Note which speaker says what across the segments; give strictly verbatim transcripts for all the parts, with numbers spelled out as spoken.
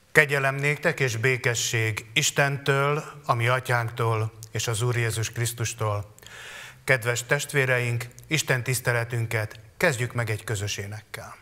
Speaker 1: Kegyelem néktek és békesség Istentől, a mi atyánktól és az Úr Jézus Krisztustól. Kedves testvéreink, Isten tiszteletünket kezdjük meg egy közös énekkel.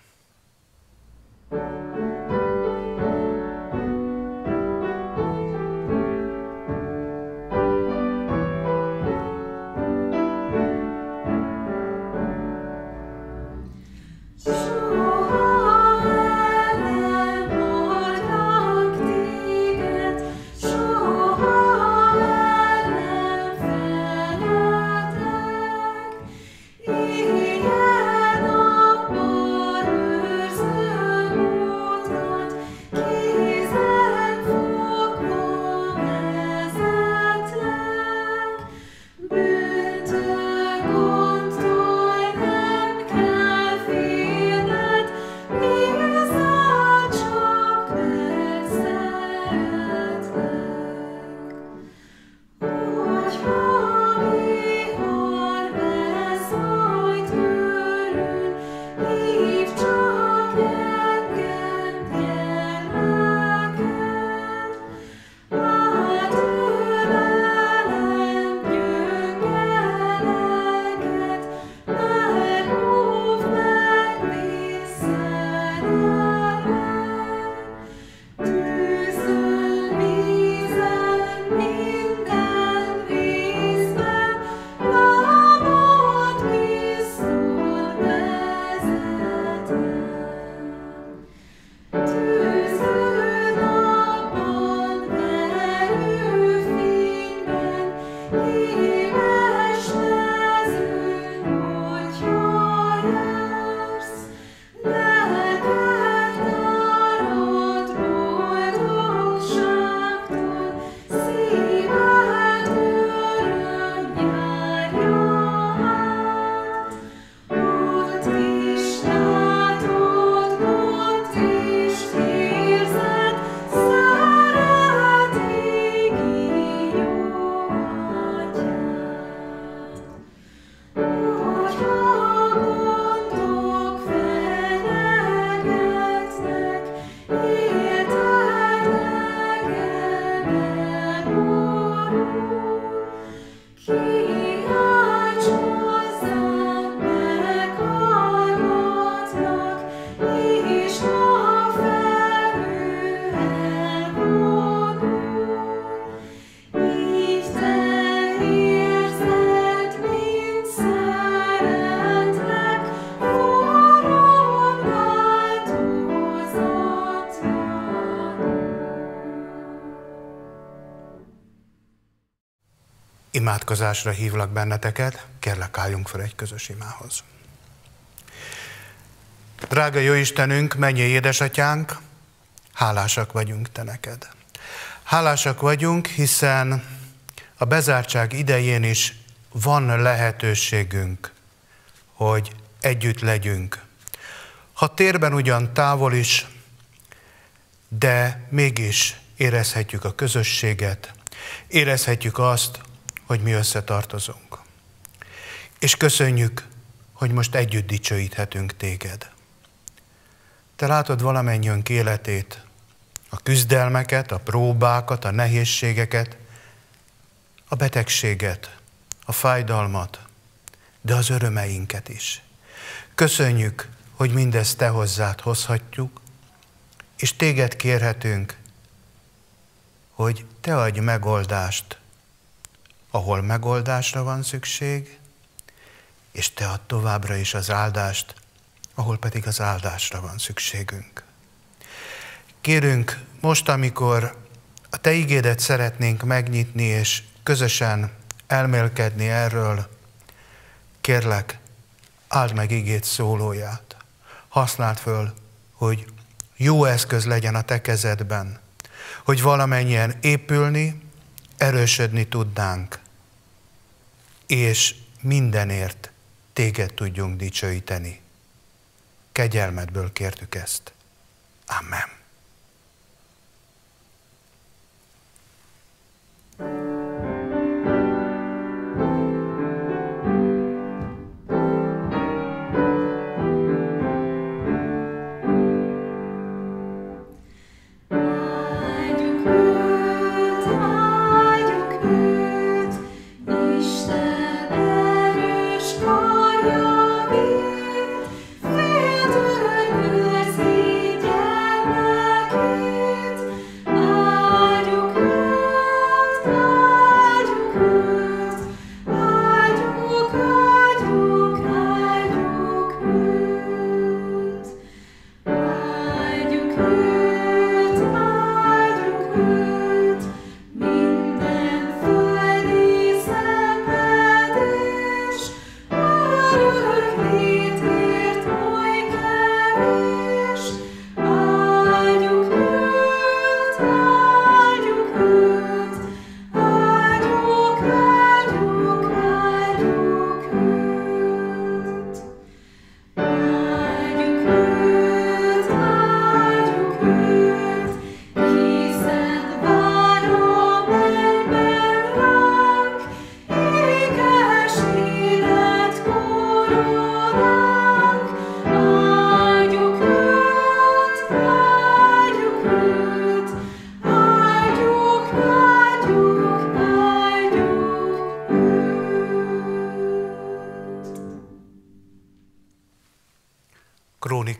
Speaker 1: Imádkozásra hívlak benneteket, kérlek álljunk fel egy közös imához. Drága Jóistenünk, mennyei édesatyánk, hálásak vagyunk te neked. Hálásak vagyunk, hiszen a bezártság idején is van lehetőségünk, hogy együtt legyünk. Ha térben ugyan távol is, de mégis érezhetjük a közösséget, érezhetjük azt, hogy mi összetartozunk. És köszönjük, hogy most együtt dicsőíthetünk téged. Te látod valamennyiünk életét, a küzdelmeket, a próbákat, a nehézségeket, a betegséget, a fájdalmat, de az örömeinket is. Köszönjük, hogy mindezt te hozzád hozhatjuk, és téged kérhetünk, hogy te adj megoldást, ahol megoldásra van szükség, és te add továbbra is az áldást, ahol pedig az áldásra van szükségünk. Kérünk, most, amikor a te igédet szeretnénk megnyitni, és közösen elmélkedni erről, kérlek, áld meg igét szólóját. Használd föl, hogy jó eszköz legyen a te kezedben, hogy valamennyien épülni, erősödni tudnánk, és mindenért téged tudjunk dicsőíteni. Kegyelmedből kértük ezt. Amen.
Speaker 2: Amen.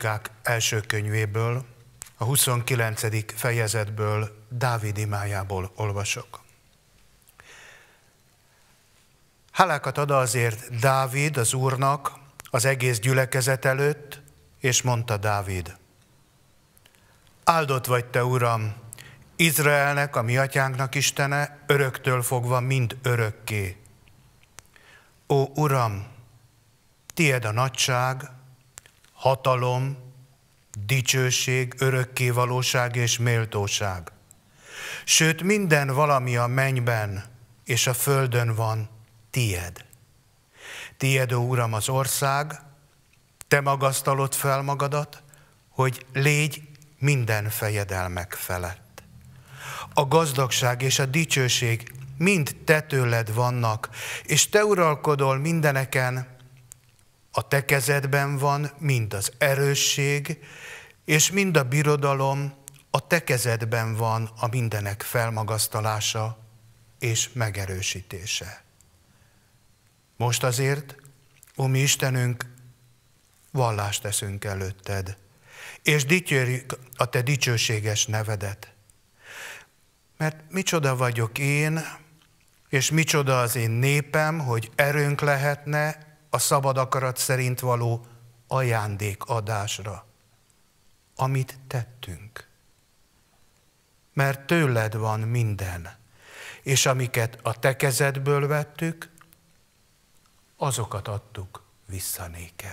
Speaker 1: Krónikák első könyvéből, a huszonkilencedik fejezetből, Dávid imájából olvasok. Hálákat ad azért Dávid az Úrnak az egész gyülekezet előtt, és mondta Dávid: áldott vagy te, Uram, Izraelnek, a mi atyánknak Istene, öröktől fogva mind örökké. Ó Uram, tied a nagyság, hatalom, dicsőség, örökkévalóság és méltóság. Sőt, minden valami a mennyben és a földön van tied. Tied, ó Uram, az ország, te magasztalod fel magadat, hogy légy minden fejedelmek felett. A gazdagság és a dicsőség mind te tőled vannak, és te uralkodol mindeneken, a te kezedben van mind az erősség, és mind a birodalom, a te kezedben van a mindenek felmagasztalása és megerősítése. Most azért, ó mi Istenünk, vallást teszünk előtted, és dicsérjük a te dicsőséges nevedet. Mert micsoda vagyok én, és micsoda az én népem, hogy erőnk lehetne a szabad akarat szerint való ajándékadásra, amit tettünk. Mert tőled van minden, és amiket a te kezedből vettük, azokat adtuk vissza néked.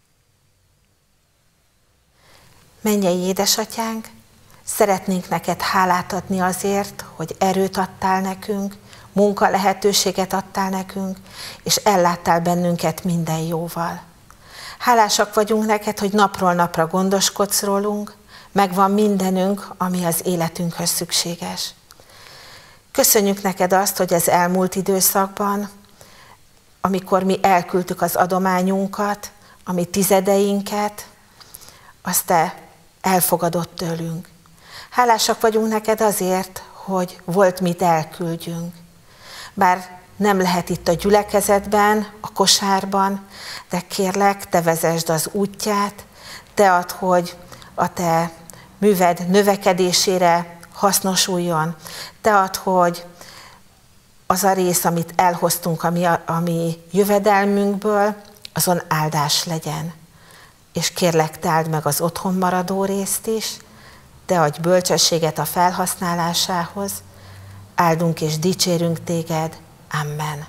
Speaker 2: Mennyei édesatyánk, szeretnénk neked hálát adni azért, hogy erőt adtál nekünk, munka lehetőséget adtál nekünk, és elláttál bennünket minden jóval. Hálásak vagyunk neked, hogy napról napra gondoskodsz rólunk, megvan mindenünk, ami az életünkhöz szükséges. Köszönjük neked azt, hogy az elmúlt időszakban, amikor mi elküldtük az adományunkat, a mi tizedeinket, azt te elfogadott tőlünk. Hálásak vagyunk neked azért, hogy volt mit elküldjünk. Bár nem lehet itt a gyülekezetben, a kosárban, de kérlek, te vezesd az útját, te add, hogy a te műved növekedésére hasznosuljon. Te add, hogy az a rész, amit elhoztunk a mi, a mi jövedelmünkből, azon áldás legyen. És kérlek, te áld meg az otthon maradó részt is, te adj bölcsességet a felhasználásához, áldunk és dicsérünk téged. Amen.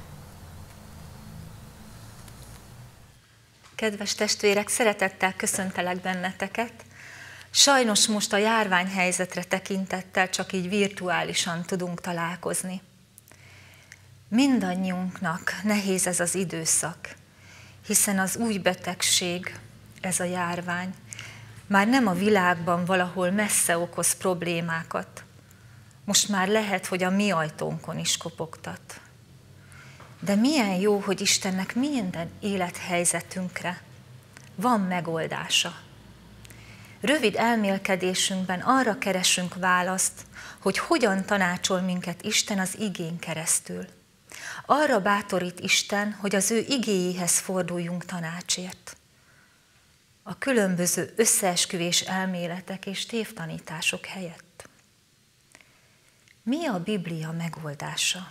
Speaker 3: Kedves testvérek, szeretettel köszöntelek benneteket. Sajnos most a járványhelyzetre tekintettel csak így virtuálisan tudunk találkozni. Mindannyiunknak nehéz ez az időszak, hiszen az új betegség, ez a járvány, már nem a világban valahol messze okoz problémákat. Most már lehet, hogy a mi ajtónkon is kopogtat. De milyen jó, hogy Istennek minden élethelyzetünkre van megoldása. Rövid elmélkedésünkben arra keresünk választ, hogy hogyan tanácsol minket Isten az igén keresztül. Arra bátorít Isten, hogy az ő igéjéhez forduljunk tanácsért. A különböző összeesküvés elméletek és tévtanítások helyett. Mi a Biblia megoldása?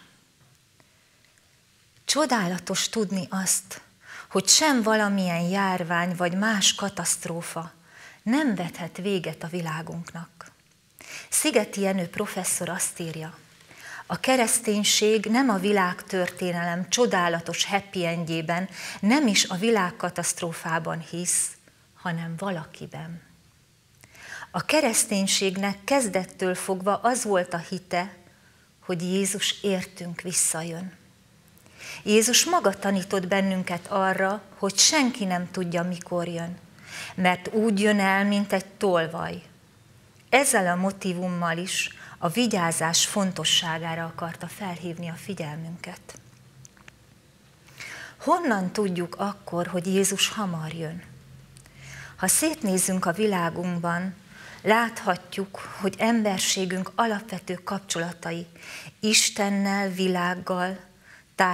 Speaker 3: Csodálatos tudni azt, hogy sem valamilyen járvány vagy más katasztrófa nem vethet véget a világunknak. Szigeti Jenő professzor azt írja, a kereszténység nem a világtörténelem csodálatos happy endjében, nem is a világkatasztrófában hisz, hanem valakiben. A kereszténységnek kezdettől fogva az volt a hite, hogy Jézus értünk visszajön. Jézus maga tanított bennünket arra, hogy senki nem tudja, mikor jön, mert úgy jön el, mint egy tolvaj. Ezzel a motívummal is a vigyázás fontosságára akarta felhívni a figyelmünket. Honnan tudjuk akkor, hogy Jézus hamar jön? Ha szétnézünk a világunkban, láthatjuk, hogy emberségünk alapvető kapcsolatai Istennel, világgal,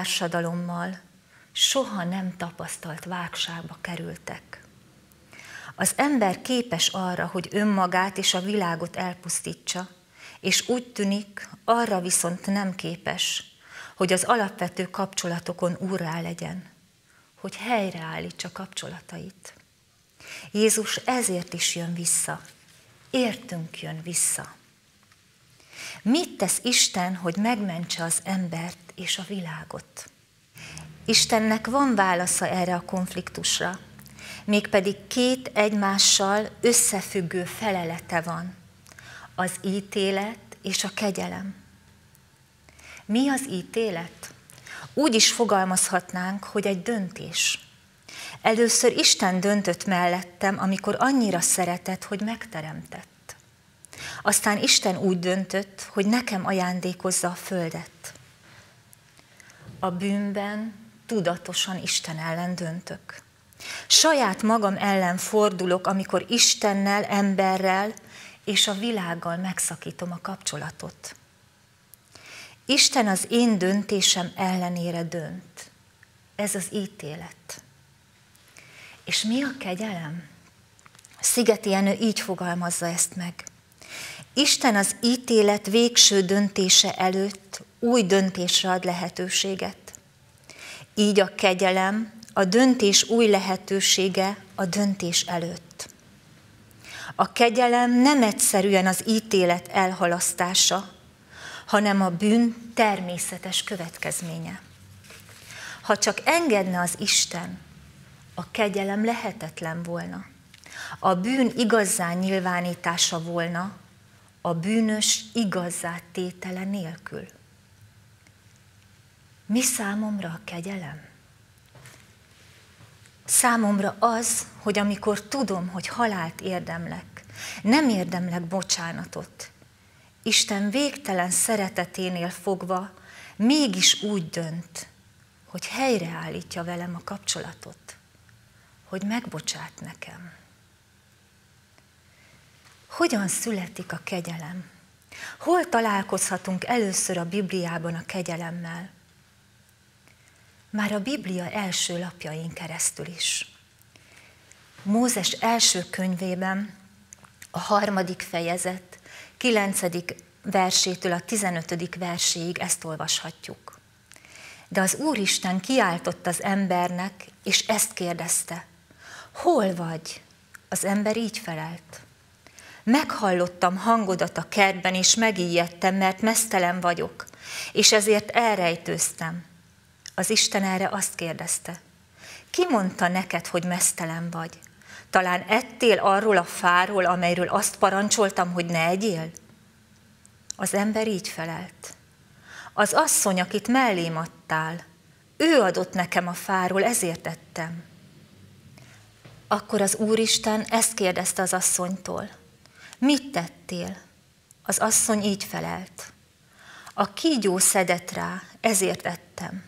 Speaker 3: társadalommal soha nem tapasztalt válságba kerültek. Az ember képes arra, hogy önmagát és a világot elpusztítsa, és úgy tűnik, arra viszont nem képes, hogy az alapvető kapcsolatokon úrrá legyen, hogy helyreállítsa kapcsolatait. Jézus ezért is jön vissza, értünk jön vissza. Mit tesz Isten, hogy megmentse az embert és a világot? Istennek van válasza erre a konfliktusra, mégpedig két egymással összefüggő felelete van, az ítélet és a kegyelem. Mi az ítélet? Úgy is fogalmazhatnánk, hogy egy döntés. Először Isten döntött mellettem, amikor annyira szeretett, hogy megteremtett. Aztán Isten úgy döntött, hogy nekem ajándékozza a földet. A bűnben tudatosan Isten ellen döntök. Saját magam ellen fordulok, amikor Istennel, emberrel és a világgal megszakítom a kapcsolatot. Isten az én döntésem ellenére dönt. Ez az ítélet. És mi a kegyelem? Szigeti Jenő így fogalmazza ezt meg. Isten az ítélet végső döntése előtt új döntésre ad lehetőséget. Így a kegyelem, a döntés új lehetősége a döntés előtt. A kegyelem nem egyszerűen az ítélet elhalasztása, hanem a bűn természetes következménye. Ha csak engedne az Isten, a kegyelem lehetetlen volna. A bűn igazzá nyilvánítása volna, a bűnös igazzá tétele nélkül. Mi számomra a kegyelem? Számomra az, hogy amikor tudom, hogy halált érdemlek, nem érdemlek bocsánatot, Isten végtelen szereteténél fogva mégis úgy dönt, hogy helyreállítja velem a kapcsolatot, hogy megbocsát nekem. Hogyan születik a kegyelem? Hol találkozhatunk először a Bibliában a kegyelemmel? Már a Biblia első lapjain keresztül is. Mózes első könyvében, a harmadik fejezet, kilencedik versétől a tizenötödik verséig ezt olvashatjuk. De az Úristen kiáltott az embernek, és ezt kérdezte: hol vagy? Az ember így felelt: meghallottam hangodat a kertben, és megijedtem, mert meztelen vagyok, és ezért elrejtőztem. Az Isten erre azt kérdezte: ki mondta neked, hogy meztelen vagy? Talán ettél arról a fáról, amelyről azt parancsoltam, hogy ne egyél? Az ember így felelt: az asszony, akit mellém adtál, ő adott nekem a fáról, ezért ettem. Akkor az Úristen ezt kérdezte az asszonytól: mit tettél? Az asszony így felelt: a kígyó szedett rá, ezért ettem.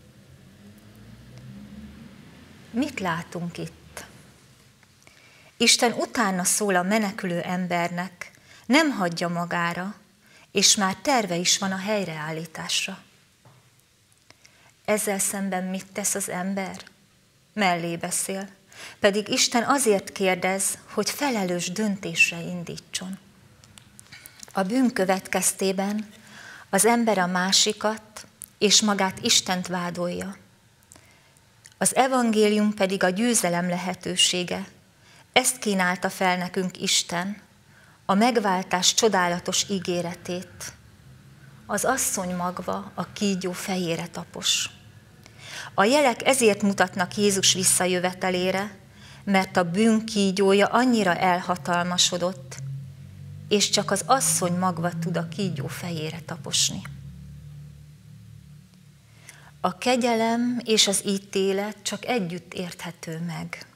Speaker 3: Mit látunk itt? Isten utána szól a menekülő embernek, nem hagyja magára, és már terve is van a helyreállításra. Ezzel szemben mit tesz az ember? Mellé beszél, pedig Isten azért kérdez, hogy felelős döntésre indítson. A bűn következtében az ember a másikat és magát Istent vádolja. Az evangélium pedig a győzelem lehetősége. Ezt kínálta fel nekünk Isten, a megváltás csodálatos ígéretét. Az asszony magva a kígyó fejére tapos. A jelek ezért mutatnak Jézus visszajövetelére, mert a bűn kígyója annyira elhatalmasodott, és csak az asszony magva tud a kígyó fejére taposni. A kegyelem és az ítélet csak együtt érthető meg.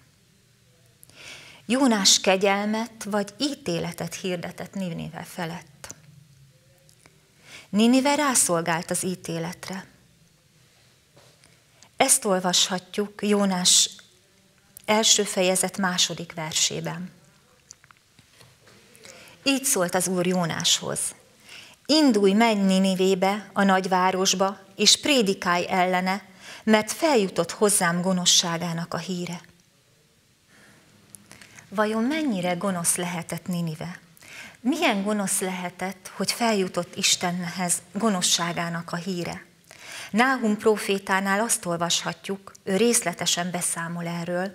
Speaker 3: Jónás kegyelmet vagy ítéletet hirdetett Ninive felett. Ninive rászolgált az ítéletre. Ezt olvashatjuk Jónás első fejezet második versében. Így szólt az Úr Jónáshoz: indulj, menj Ninivébe, a nagyvárosba, és prédikálj ellene, mert feljutott hozzám gonoszságának a híre. Vajon mennyire gonosz lehetett Ninive? Milyen gonosz lehetett, hogy feljutott Istenhez gonoszságának a híre? Náhum prófétánál azt olvashatjuk, ő részletesen beszámol erről,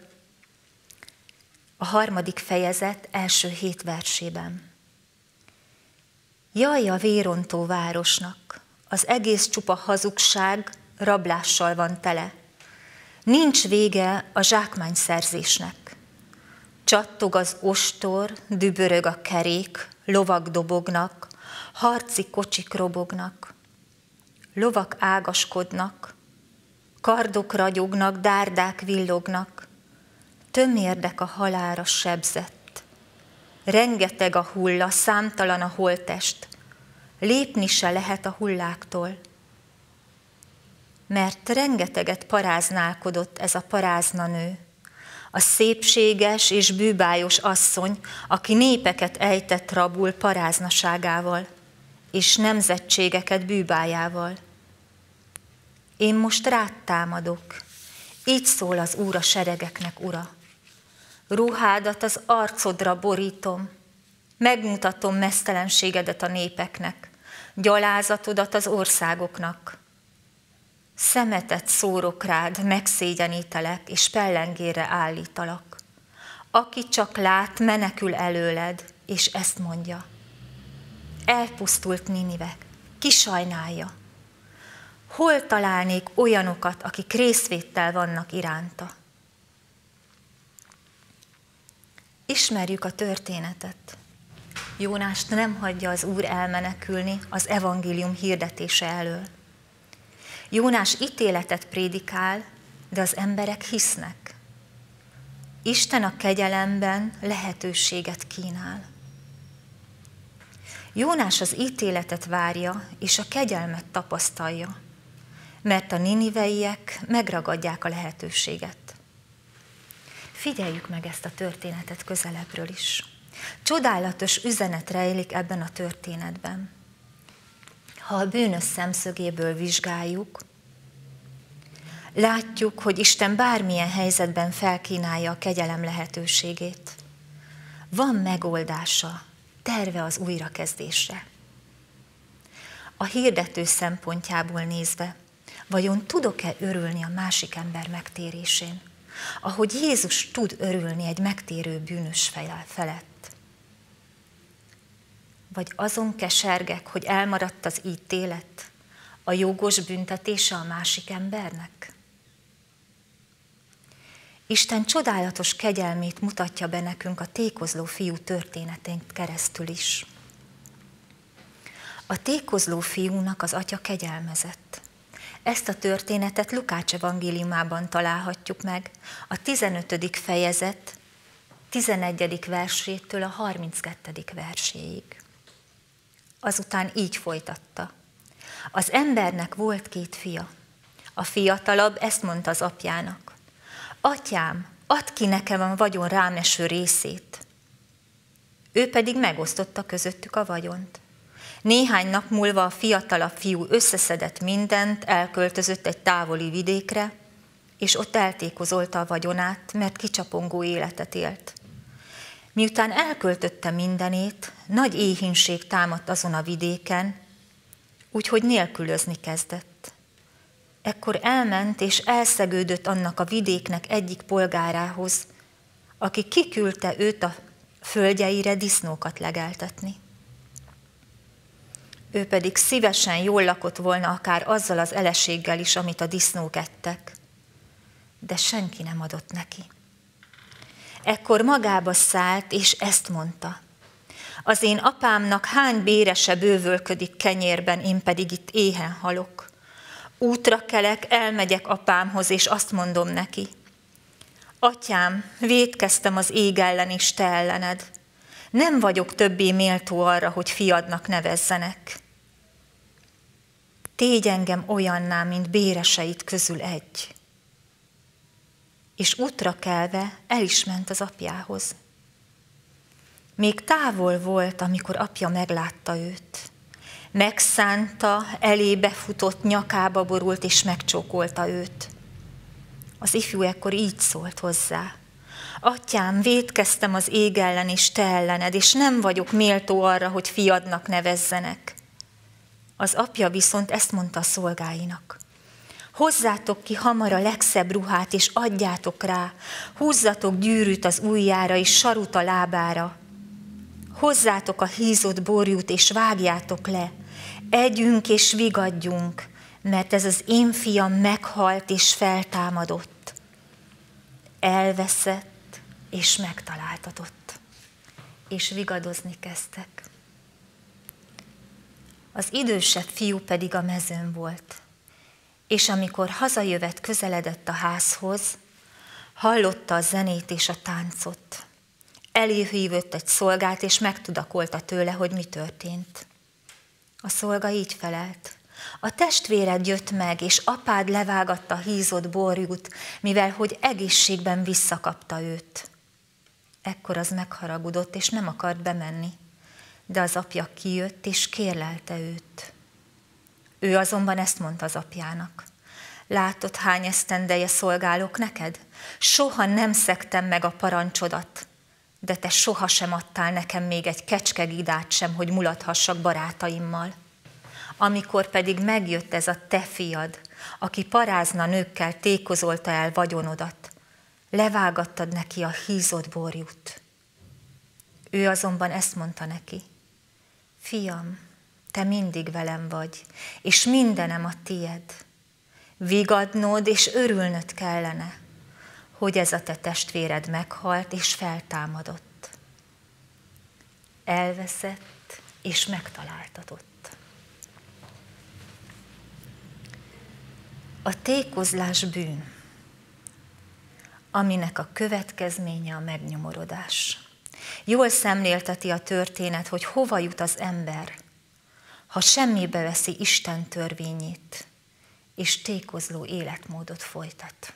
Speaker 3: a harmadik fejezet első hét versében. Jaj a vérontó városnak, az egész csupa hazugság, rablással van tele. Nincs vége a zsákmányszerzésnek. Csattog az ostor, dübörög a kerék, lovak dobognak, harci kocsik robognak. Lovak ágaskodnak, kardok ragyognak, dárdák villognak, tömérdek a halálra sebzett. Rengeteg a hulla, számtalan a holttest, lépni se lehet a hulláktól. Mert rengeteget paráználkodott ez a parázna nő, a szépséges és bűbájos asszony, aki népeket ejtett rabul paráznaságával, és nemzetségeket bűbájával. Én most rád támadok, így szól az Úr a seregeknek ura. Ruhádat az arcodra borítom, megmutatom meztelenségedet a népeknek, gyalázatodat az országoknak. Szemetet szórok rád, megszégyenítelek, és pellengére állítalak. Aki csak lát, menekül előled, és ezt mondja. Elpusztult Ninive, ki sajnálja? Hol találnék olyanokat, akik részvéttel vannak iránta? Ismerjük a történetet. Jónást nem hagyja az Úr elmenekülni az evangélium hirdetése elől. Jónás ítéletet prédikál, de az emberek hisznek. Isten a kegyelemben lehetőséget kínál. Jónás az ítéletet várja, és a kegyelmet tapasztalja, mert a niniveiek megragadják a lehetőséget. Figyeljük meg ezt a történetet közelebbről is. Csodálatos üzenet rejlik ebben a történetben. Ha a bűnös szemszögéből vizsgáljuk, látjuk, hogy Isten bármilyen helyzetben felkínálja a kegyelem lehetőségét. Van megoldása, terve az újrakezdésre. A hirdető szempontjából nézve, vajon tudok-e örülni a másik ember megtérésén, ahogy Jézus tud örülni egy megtérő bűnös felett? Vagy azon kesergek, hogy elmaradt az ítélet, a jogos büntetése a másik embernek? Isten csodálatos kegyelmét mutatja be nekünk a tékozló fiú történetén keresztül is. A tékozló fiúnak az atya kegyelmezett. Ezt a történetet Lukács evangéliumában találhatjuk meg, a tizenötödik fejezet tizenegyedik versétől a harminckettedik verséig. Azután így folytatta. Az embernek volt két fia. A fiatalabb ezt mondta az apjának. Atyám, add ki nekem a vagyon rám eső részét. Ő pedig megosztotta közöttük a vagyont. Néhány nap múlva a fiatalabb fiú összeszedett mindent, elköltözött egy távoli vidékre, és ott eltékozolta a vagyonát, mert kicsapongó életet élt. Miután elköltötte mindenét, nagy éhínség támadt azon a vidéken, úgyhogy nélkülözni kezdett. Ekkor elment és elszegődött annak a vidéknek egyik polgárához, aki kiküldte őt a földjeire disznókat legeltetni. Ő pedig szívesen jól lakott volna akár azzal az eleséggel is, amit a disznók ettek, de senki nem adott neki. Ekkor magába szállt, és ezt mondta. Az én apámnak hány bérese bővölködik kenyérben, én pedig itt éhen halok. Útra kelek, elmegyek apámhoz, és azt mondom neki. Atyám, vétkeztem az ég ellen és te ellened. Nem vagyok többé méltó arra, hogy fiadnak nevezzenek. Tégy engem olyanná, mint béreseit közül egy. És útra kelve el is ment az apjához. Még távol volt, amikor apja meglátta őt. Megszánta, elébe futott, nyakába borult, és megcsókolta őt. Az ifjú ekkor így szólt hozzá. Atyám, vétkeztem az ég ellen és te ellened, és nem vagyok méltó arra, hogy fiadnak nevezzenek. Az apja viszont ezt mondta a szolgáinak. Hozzátok ki hamar a legszebb ruhát, és adjátok rá, húzzatok gyűrűt az ujjára, és sarut a lábára. Hozzátok a hízott borjút, és vágjátok le. Együnk és vigadjunk, mert ez az én fiam meghalt és feltámadott. Elveszett és megtaláltatott. És vigadozni kezdtek. Az idősebb fiú pedig a mezőn volt, és amikor hazajövet közeledett a házhoz, hallotta a zenét és a táncot. Előhívott egy szolgát, és megtudakolta tőle, hogy mi történt. A szolga így felelt. A testvéred jött meg, és apád levágatta a hízott borjút, mivel hogy egészségben visszakapta őt. Ekkor az megharagudott, és nem akart bemenni. De az apja kijött, és kérlelte őt. Ő azonban ezt mondta az apjának. Látod, hány esztendeje szolgálok neked? Soha nem szegtem meg a parancsodat, de te sohasem adtál nekem még egy kecskegidát sem, hogy mulathassak barátaimmal. Amikor pedig megjött ez a te fiad, aki parázna nőkkel tékozolta el vagyonodat, levágattad neki a hízott borjút. Ő azonban ezt mondta neki. Fiam, te mindig velem vagy, és mindenem a tied. Vigadnod és örülnöd kellene, hogy ez a te testvéred meghalt és feltámadott. Elveszett és megtaláltatott. A tékozlás bűn, aminek a következménye a megnyomorodás. Jól szemlélteti a történet, hogy hova jut az ember, ha semmibe veszi Isten törvényét, és tékozló életmódot folytat.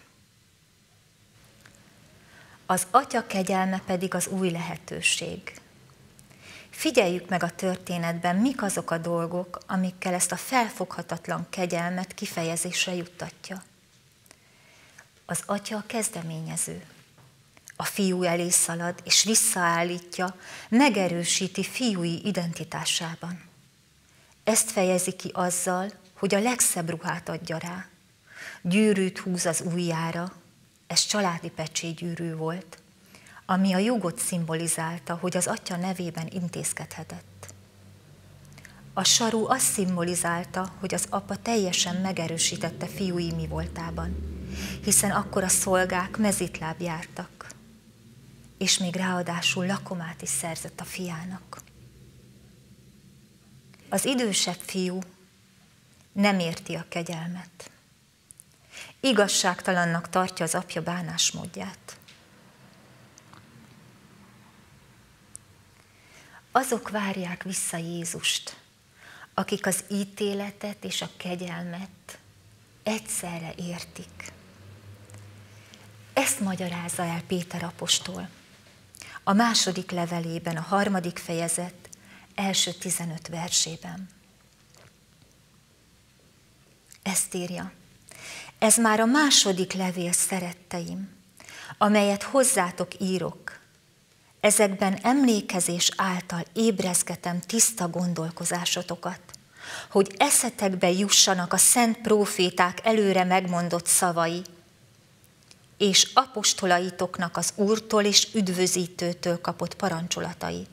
Speaker 3: Az Atya kegyelme pedig az új lehetőség. Figyeljük meg a történetben, mik azok a dolgok, amikkel ezt a felfoghatatlan kegyelmet kifejezésre juttatja. Az Atya a kezdeményező. A fiú elé szalad, és visszaállítja, megerősíti fiúi identitásában. Ezt fejezi ki azzal, hogy a legszebb ruhát adja rá. Gyűrűt húz az ujjára, ez családi pecsétgyűrű volt, ami a jogot szimbolizálta, hogy az atya nevében intézkedhetett. A saru azt szimbolizálta, hogy az apa teljesen megerősítette fiúi mi voltában, hiszen akkor a szolgák mezitláb jártak, és még ráadásul lakomát is szerzett a fiának. Az idősebb fiú nem érti a kegyelmet. Igazságtalannak tartja az apja bánásmódját. Azok várják vissza Jézust, akik az ítéletet és a kegyelmet egyszerre értik. Ezt magyarázza el Péter apostol a második levelében, a harmadik fejezet első tizenöt versében. Ezt írja: ez már a második levél, szeretteim, amelyet hozzátok írok. Ezekben emlékezés által ébrezgetem tiszta gondolkozásotokat, hogy eszetekbe jussanak a szent próféták előre megmondott szavai, és apostolaitoknak az Úrtól és üdvözítőtől kapott parancsolatai.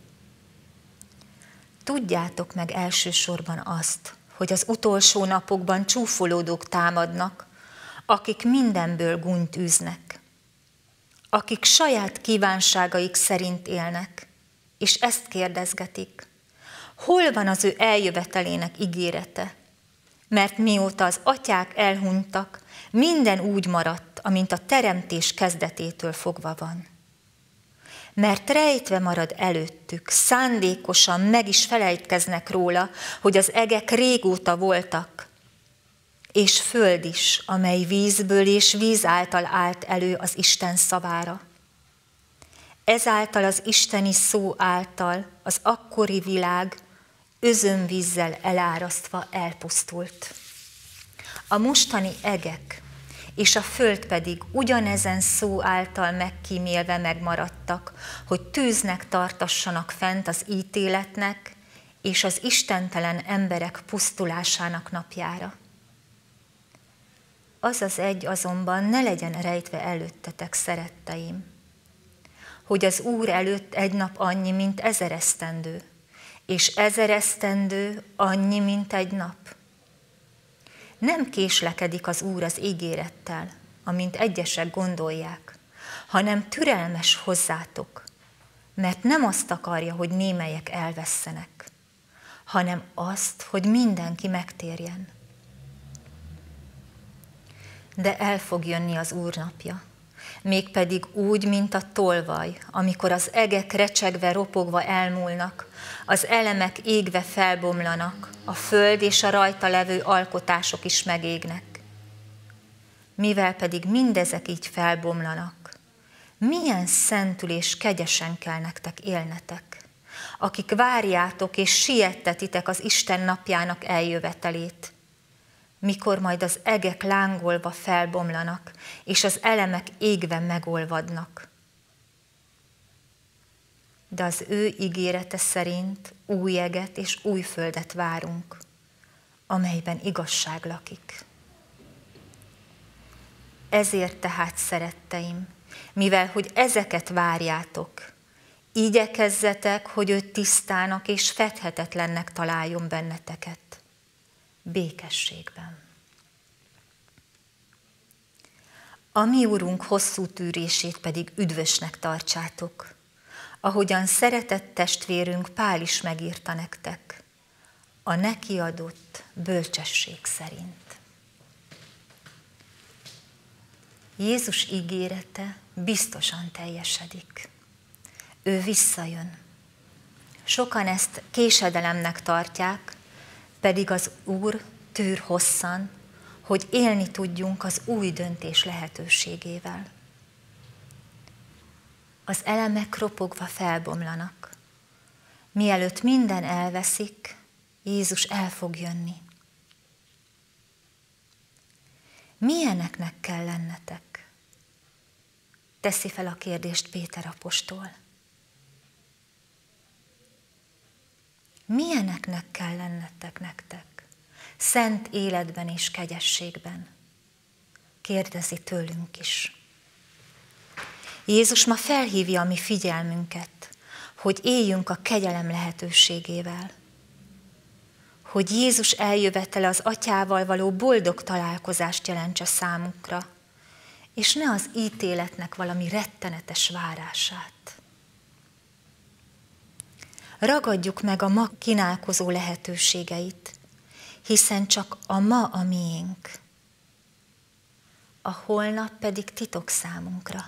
Speaker 3: Tudjátok meg elsősorban azt, hogy az utolsó napokban csúfolódók támadnak, akik mindenből gúnyt űznek, akik saját kívánságaik szerint élnek, és ezt kérdezgetik, hol van az ő eljövetelének ígérete? Mert mióta az atyák elhunytak, minden úgy maradt, amint a teremtés kezdetétől fogva van. Mert rejtve marad előttük, szándékosan meg is felejtkeznek róla, hogy az egek régóta voltak, és föld is, amely vízből és víz által állt elő az Isten szavára. Ezáltal az isteni szó által az akkori világ özönvízzel elárasztva elpusztult. A mostani egek és a föld pedig ugyanezen szó által megkímélve megmaradtak, hogy tűznek tartassanak fent az ítéletnek és az istentelen emberek pusztulásának napjára. Az az egy azonban ne legyen rejtve előttetek, szeretteim, hogy az Úr előtt egy nap annyi, mint ezer esztendő, és ezer esztendő annyi, mint egy nap. Nem késlekedik az Úr az ígérettel, amint egyesek gondolják, hanem türelmes hozzátok, mert nem azt akarja, hogy némelyek elvesszenek, hanem azt, hogy mindenki megtérjen. De el fog jönni az Úr napja, mégpedig úgy, mint a tolvaj, amikor az egek recsegve, ropogva elmúlnak, az elemek égve felbomlanak, a föld és a rajta levő alkotások is megégnek. Mivel pedig mindezek így felbomlanak, milyen szentül és kegyesen kell nektek élnetek, akik várjátok és siettetitek az Isten napjának eljövetelét, mikor majd az egek lángolva felbomlanak, és az elemek égve megolvadnak. De az ő ígérete szerint új eget és új földet várunk, amelyben igazság lakik. Ezért tehát, szeretteim, mivel hogy ezeket várjátok, igyekezzetek, hogy ő tisztának és fedhetetlennek találjon benneteket, békességben. A mi Urunk hosszú tűrését pedig üdvösnek tartsátok, ahogyan szeretett testvérünk Pál is megírta nektek, a neki adott bölcsesség szerint. Jézus ígérete biztosan teljesedik. Ő visszajön. Sokan ezt késedelemnek tartják, pedig az Úr tűr hosszan, hogy élni tudjunk az új döntés lehetőségével. Az elemek ropogva felbomlanak. Mielőtt minden elveszik, Jézus el fog jönni. Milyeneknek kell lennetek? Teszi fel a kérdést Péter apostol. Milyeneknek kell lennetek nektek? Szent életben és kegyességben. Kérdezi tőlünk is. Jézus ma felhívja a mi figyelmünket, hogy éljünk a kegyelem lehetőségével. Hogy Jézus eljövetele az Atyával való boldog találkozást jelentse számunkra, és ne az ítéletnek valami rettenetes várását. Ragadjuk meg a ma kínálkozó lehetőségeit, hiszen csak a ma a miénk, a holnap pedig titok számunkra.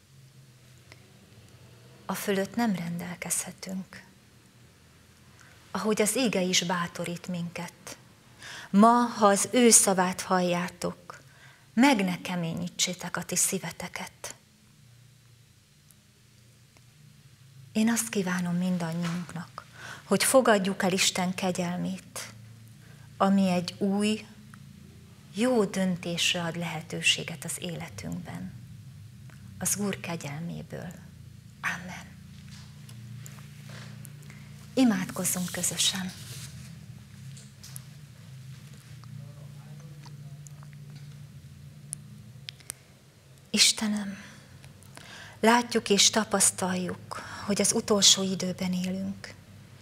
Speaker 3: A fölött nem rendelkezhetünk. Ahogy az ége is bátorít minket. Ma, ha az ő szavát halljátok, meg ne keményítsétek a ti szíveteket. Én azt kívánom mindannyiunknak, hogy fogadjuk el Isten kegyelmét, ami egy új, jó döntésre ad lehetőséget az életünkben. Az Úr kegyelméből. Amen. Imádkozzunk közösen. Istenem, látjuk és tapasztaljuk, hogy az utolsó időben élünk.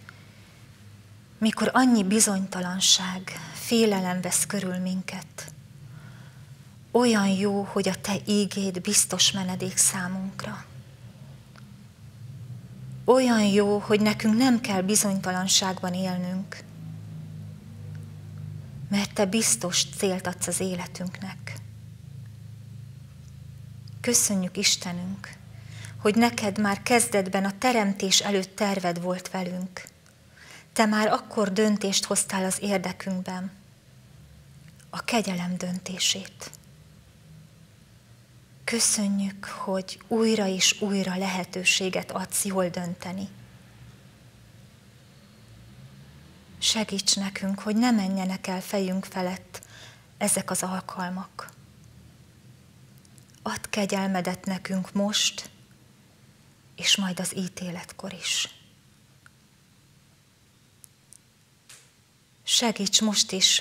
Speaker 3: Mikor annyi bizonytalanság, félelem vesz körül minket, olyan jó, hogy a Te ígéd biztos menedék számunkra. Olyan jó, hogy nekünk nem kell bizonytalanságban élnünk, mert Te biztos célt adsz az életünknek. Köszönjük, Istenünk, hogy neked már kezdetben a teremtés előtt terved volt velünk. Te már akkor döntést hoztál az érdekünkben, a kegyelem döntését. Köszönjük, hogy újra és újra lehetőséget adsz jól dönteni. Segíts nekünk, hogy ne menjenek el fejünk felett ezek az alkalmak. add kegyelmedet nekünk most, és majd az ítéletkor is. Segíts most is,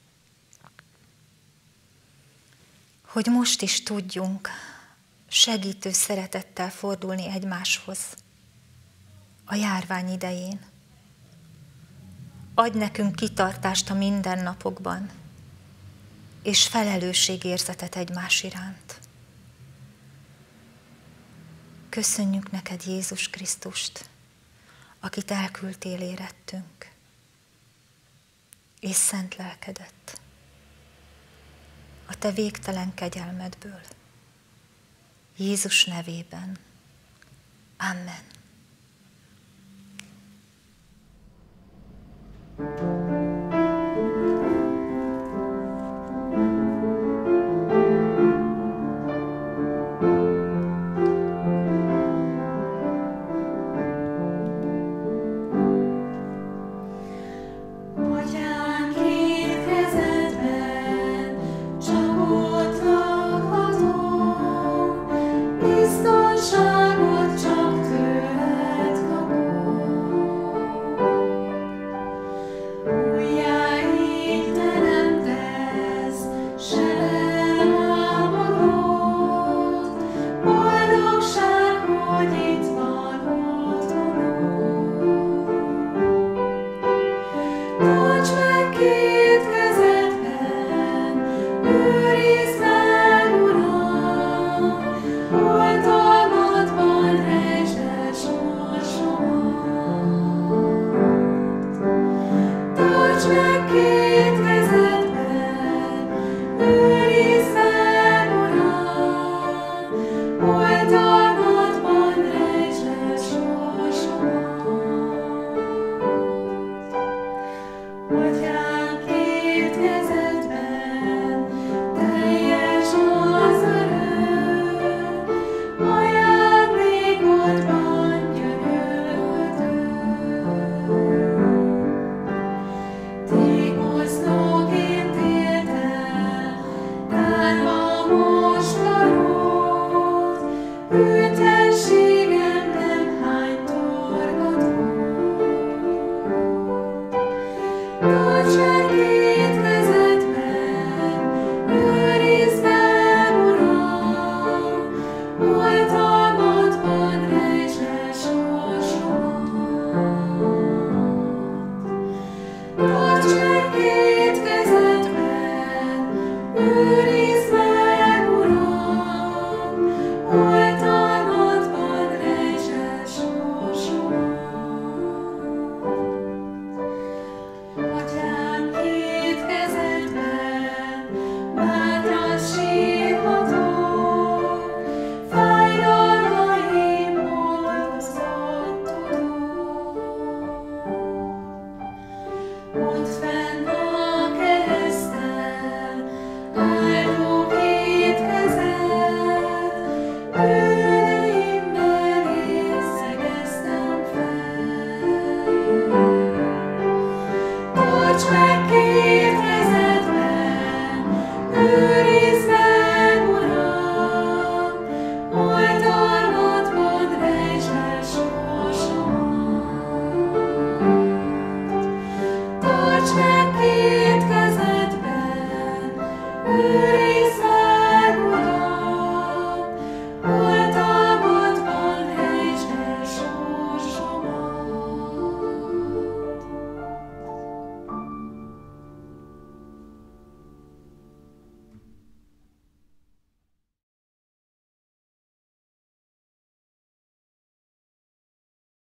Speaker 3: hogy most is tudjunk segítő szeretettel fordulni egymáshoz a járvány idején. Adj nekünk kitartást a mindennapokban, és felelősségérzetet egymás iránt. Köszönjük neked, Jézus Krisztust, akit elküldtél érettünk, és szent lelkedet, a te végtelen kegyelmedből. Jézus nevében. Amen.
Speaker 4: What